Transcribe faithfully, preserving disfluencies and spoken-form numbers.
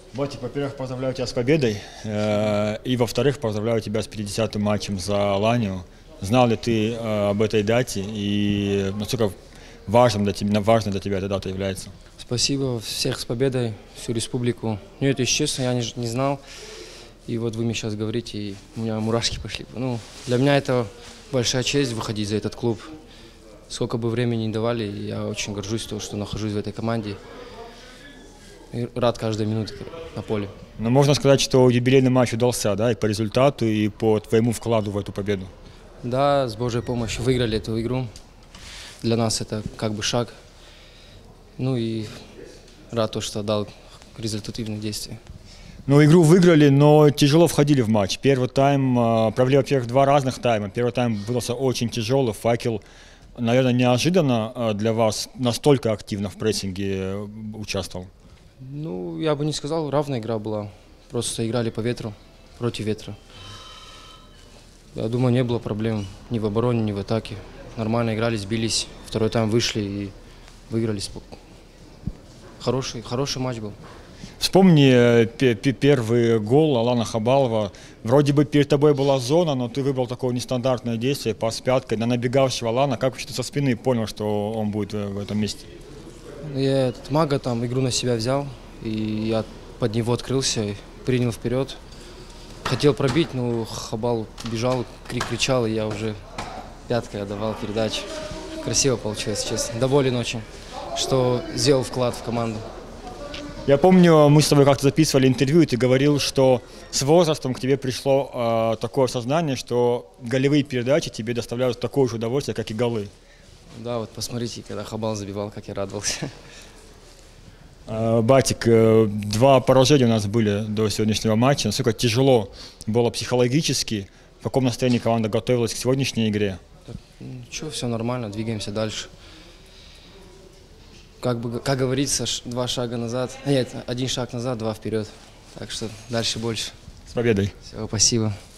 Батик, во-первых, поздравляю тебя с победой. э, И, во-вторых, поздравляю тебя с пятидесятым матчем за Аланию. Знал ли ты э, об этой дате и насколько важным для тебя, важной для тебя эта дата является? Спасибо всех с победой, всю республику. Ну, это, если честно, я не, не знал. И вот вы мне сейчас говорите, и у меня мурашки пошли. Ну, для меня это большая честь выходить за этот клуб. Сколько бы времени не давали, я очень горжусь тем, что нахожусь в этой команде. И рад каждой минуте на поле. Но можно сказать, что юбилейный матч удался, да, и по результату, и по твоему вкладу в эту победу. Да, с Божьей помощью выиграли эту игру. Для нас это как бы шаг. Ну и рад то, что дал результативные действия. Ну, игру выиграли, но тяжело входили в матч. Первый тайм, э, провели, во-первых, два разных тайма. Первый тайм выдался очень тяжелый. Факел, наверное, неожиданно э, для вас настолько активно в прессинге э, участвовал. Ну, я бы не сказал, равная игра была. Просто играли по ветру, против ветра. Я думаю, не было проблем ни в обороне, ни в атаке. Нормально играли, сбились. Второй тайм вышли и выиграли. Хороший, хороший матч был. Вспомни э, пе- пе- первый гол Алана Хабалова. Вроде бы перед тобой была зона, но ты выбрал такое нестандартное действие, пас пяткой на набегавшего Алана. Как вообще ты со спины понял, что он будет в в этом месте? Я этот мага там игру на себя взял, и я под него открылся, и принял вперед. Хотел пробить, но Хабал бежал, крик кричал, и я уже пяткой отдавал передачу. Красиво получилось, честно. Доволен очень, что сделал вклад в команду. Я помню, мы с тобой как-то записывали интервью, и ты говорил, что с возрастом к тебе пришло э, такое сознание, что голевые передачи тебе доставляют такое же удовольствие, как и голы. Да, вот посмотрите, когда Хабал забивал, как я радовался. Э, Батик, э, два поражения у нас были до сегодняшнего матча. Насколько тяжело было психологически, в каком настроении команда готовилась к сегодняшней игре? Ничего, все нормально, двигаемся дальше. Как бы, как говорится, ш- два шага назад, нет, один шаг назад, два вперед. Так что дальше больше. С победой! Всего спасибо.